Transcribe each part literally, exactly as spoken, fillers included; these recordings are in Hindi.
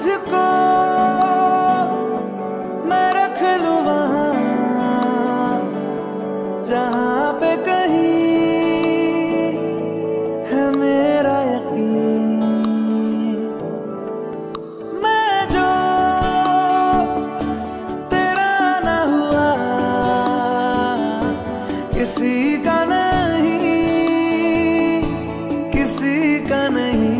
तुझको मैं रख लूं वहां जहां पे कहीं है मेरा यकीन। मैं जो तेरा ना हुआ किसी का नहीं, किसी का नहीं।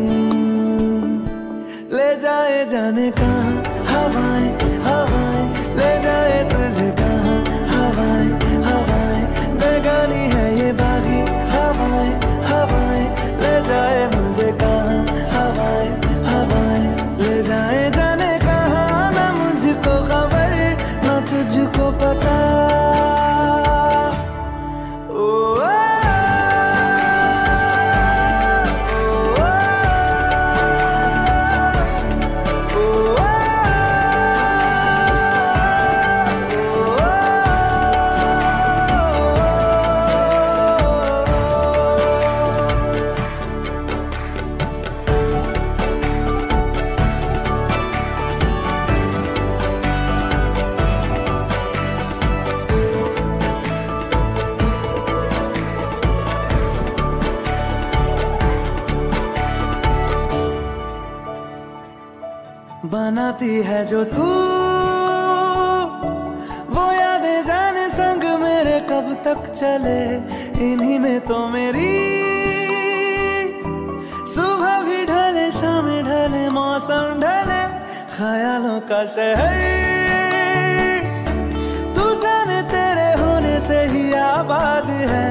ले जाए जाने कहाँ हवाएं हवाएं, ले जाए तुझे कहाँ हवाएं हवाएं। बेगानी है ये बागी हवाएं हवाएं, ले जाए मुझे कहाँ हवाएं हवाएं। ले जाए जाने कहाँ, ना मुझको खबर ना तुझको पता। बनाती है जो तू वो यादें जाने संग मेरे कब तक चले। इन्हीं में तो मेरी सुबह भी ढले शाम ढले मौसम ढले। ख्यालों का शहर तू जाने तेरे होने से ही आबाद है।